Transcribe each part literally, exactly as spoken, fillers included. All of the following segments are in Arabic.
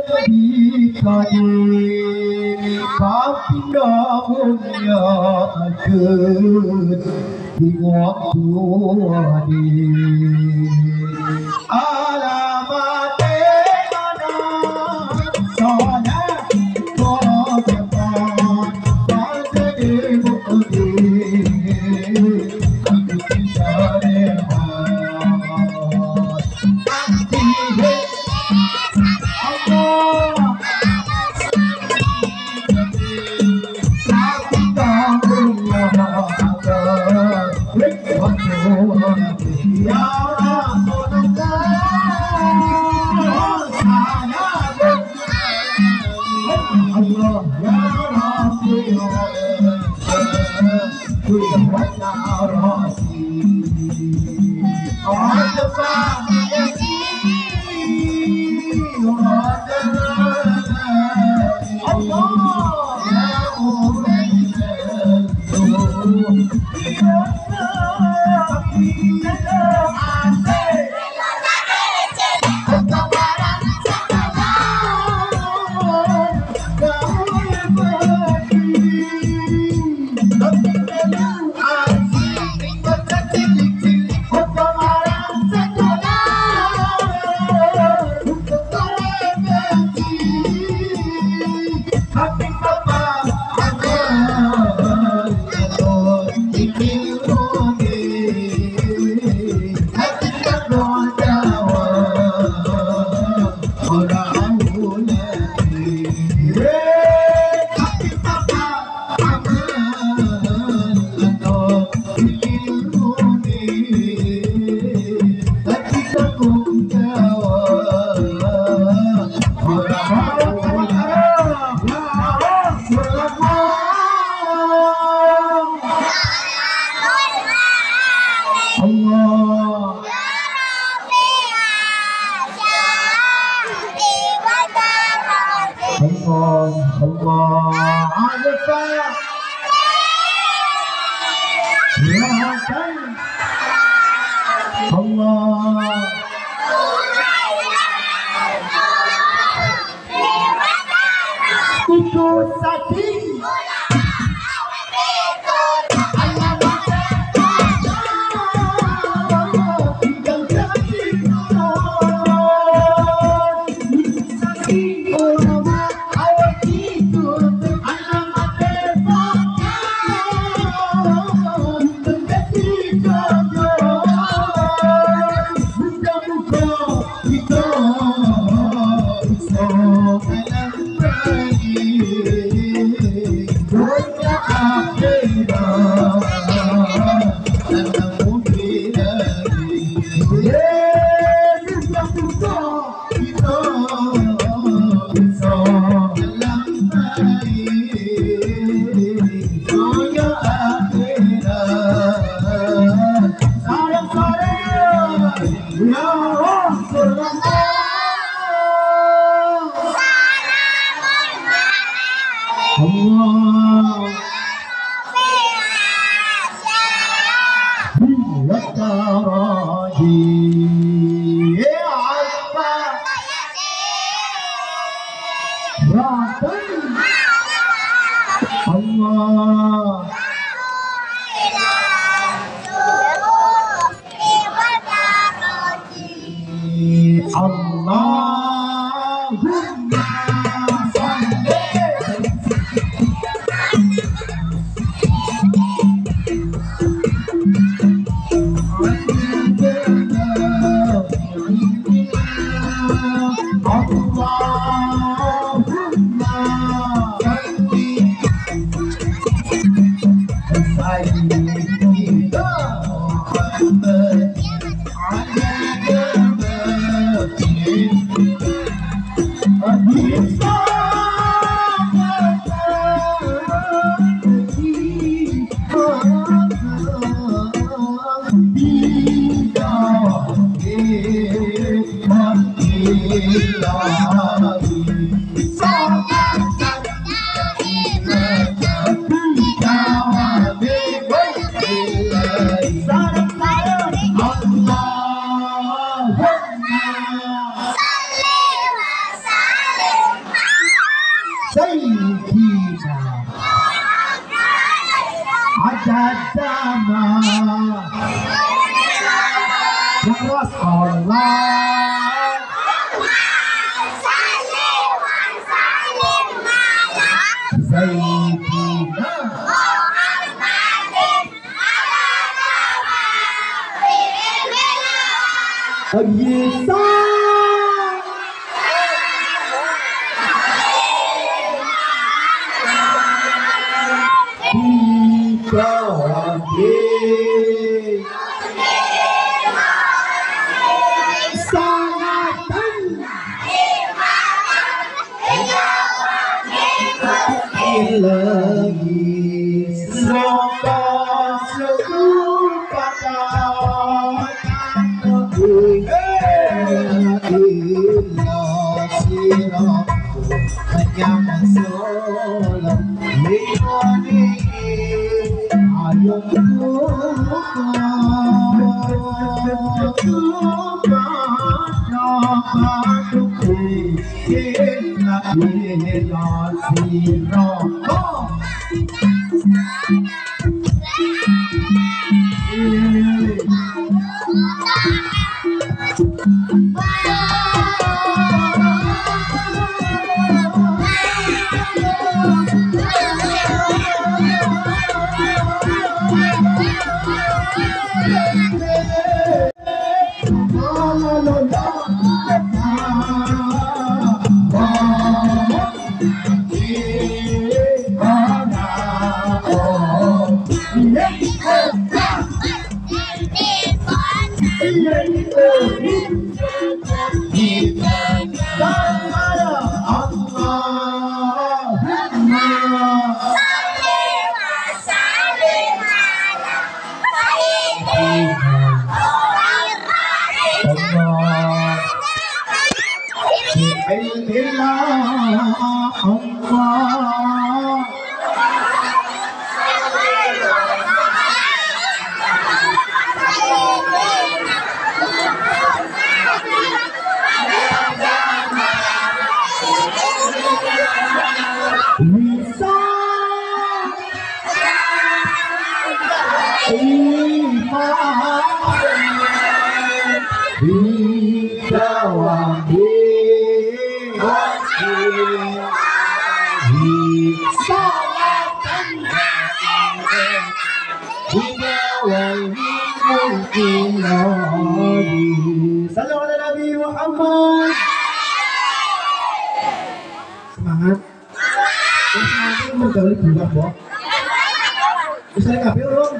di waktu di alamat mana soalnya kau cepat pada ibu ini aku cari hati Allah tapi kamu ya Wait! Jadama terus Allah Sayyidina Ayyisa Bikawake Sanatan Ilahi Semoga sekupatan hanya masalah lingkungan ayo Salam Nabi Muhammad. Semangat. Semangat itu bergaul budak, Bo. Bisa kabeh urung.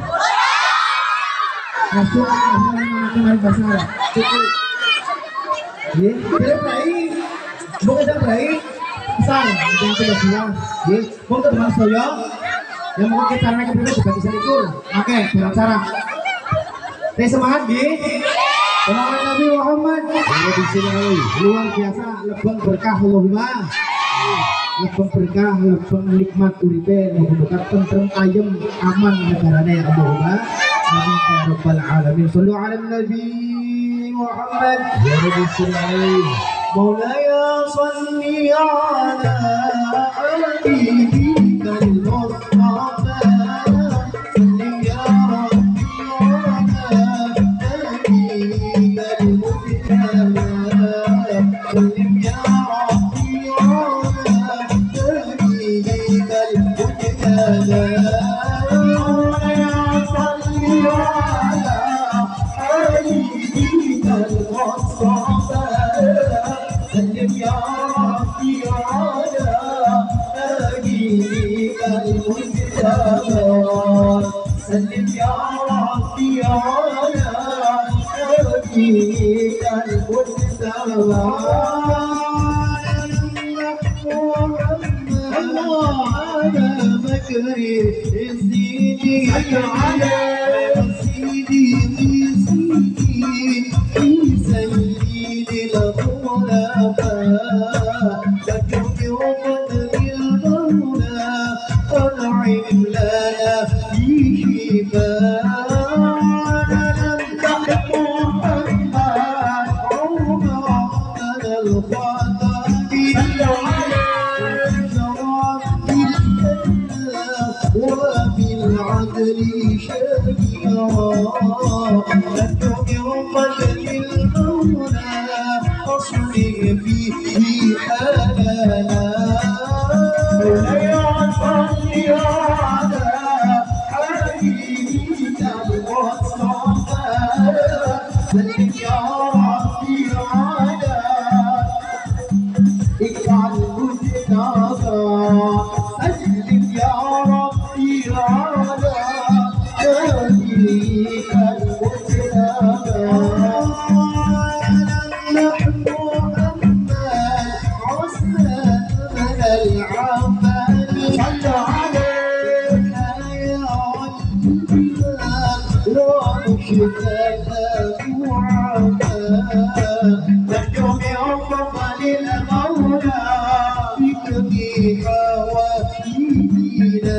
Masuk menggunakan bahasa Arab. Cukup. Nggih, pilih prai. Mbok ada prai. Besar, yang kedua. Nggih, mbok teman saya. Yang mau kita caranya kepriwe juga bisa ikut. Oke, dengan cara. Teh semangat nggih. Semangat Nabi Muhammad. Di sini luar biasa, lebang berkah Allahumma. Lebang berkah, lebang nikmat uripe, muga-muga tentrem ayem aman negarane ya Allahumma. Amin ya rabbal alamin. Shallu ala Nabi Muhammad. Ya Rabbi sirri. Maulaya shalli ala habibika al-mustafa. Salli ya Rabbi ala habibika al-mujtaba. Salli ya Rabbi ala habibika al-mujtaba. سلم يا ربي على نبيك المجتبى الله على مكري سيدي على سيدي سيدي سيدي الخلفاء لكن بوقت المولى أنعم لنا فيه فأنا لم تحق محمد عمر على الخطر وفي العالم عدلي شبيرا لكم يوم المولى أصلي فيه حالنا مولاي صلي على حبيبك المصطفى سلم يا ربي على اجعل مجتبى سلم يا ربي على حبيبك المجتبى نحن أمن عزنا من العمل صلى عليك يا ومشتاق وعفا نرجو بأفضل المولى بك حوائجنا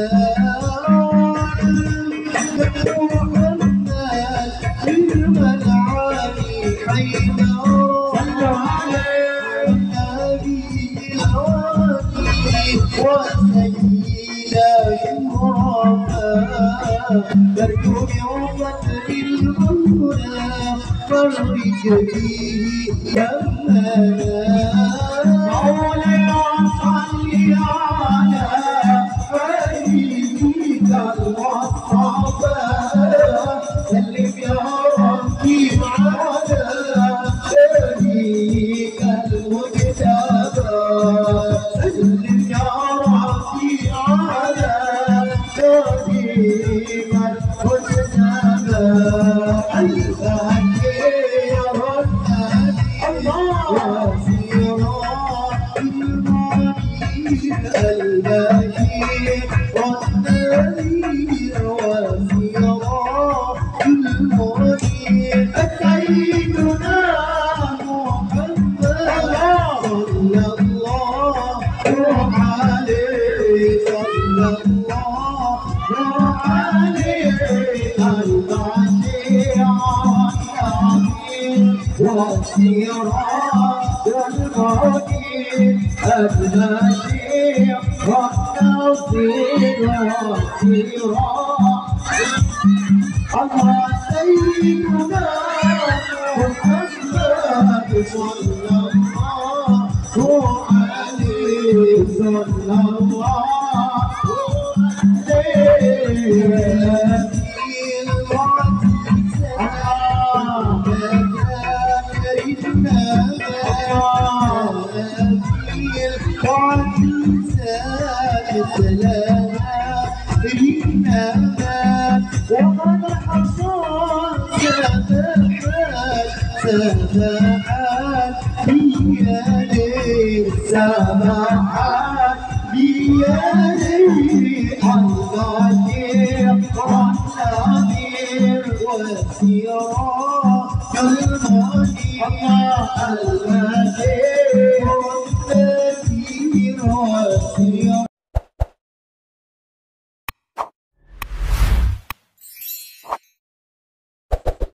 نحن محمد علم العالي حين صلى عليه النبي الوالي وسيد شرفا نرجو بعظمة المولى فرج به يمنا مولاي صل على حبيبك المصطفى سلم يا ربي على حبيبك المجتبى سلم يا ربي على حبيبك المجتبى الباقي البشير والنذير والسراج المنير سيدنا محمد صلى الله عليه صلى الله عليه البشير والسراج المنير البشير والنصير والسراج الله سيدنا محمد صلى الله عليه صلى الله وقد حصل سماحات سماحات بيدي سماحات بيدي البشير والنذير والسراج المنير البشير